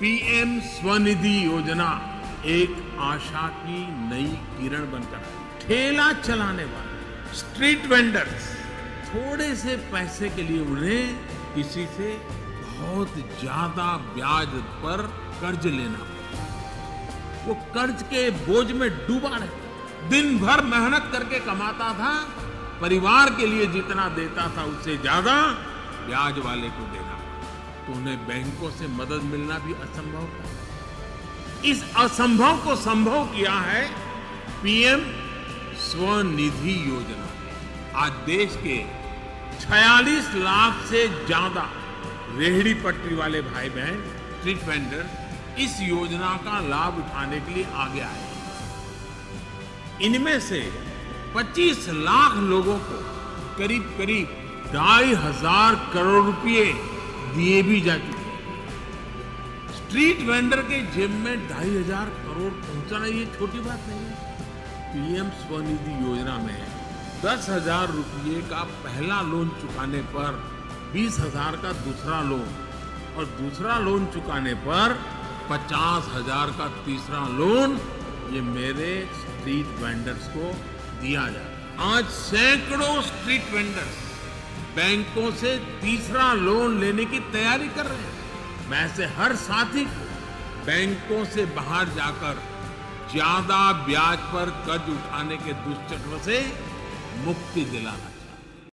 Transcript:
PM Svanidhi योजना एक आशा की नई किरण बनकर आई। ठेला चलाने वाले स्ट्रीट वेंडर्स, थोड़े से पैसे के लिए उन्हें किसी से बहुत ज्यादा ब्याज पर कर्ज लेना पड़ता। वो कर्ज के बोझ में डूबा रहता। दिन भर मेहनत करके कमाता था, परिवार के लिए जितना देता था उससे ज्यादा ब्याज वाले को देना, तो उन्हें बैंकों से मदद मिलना भी असंभव था। इस असंभव को संभव किया है पीएम स्वनिधि योजना। आज देश के 46 लाख से ज्यादा रेहड़ी पटरी वाले भाई बहन, स्ट्रीट वेंडर इस योजना का लाभ उठाने के लिए आगे आए। इनमें से 25 लाख लोगों को करीब 2,500 करोड़ रुपए दिए भी जा चुके हैं। स्ट्रीट वेंडर के जेब में 2,500 करोड़ पहुंचाना ये छोटी बात नहीं है। पीएम स्वनिधि योजना में 10,000 रुपये का पहला लोन चुकाने पर 20,000 का दूसरा लोन, और दूसरा लोन चुकाने पर 50,000 का तीसरा लोन, ये मेरे स्ट्रीट वेंडर्स को दिया जाए। आज सैकड़ों स्ट्रीट वेंडर्स बैंकों से तीसरा लोन लेने की तैयारी कर रहे हैं। मैं ऐसे हर साथी को बैंकों से बाहर जाकर ज्यादा ब्याज पर कर्ज उठाने के दुष्चक्र से मुक्ति दिलाना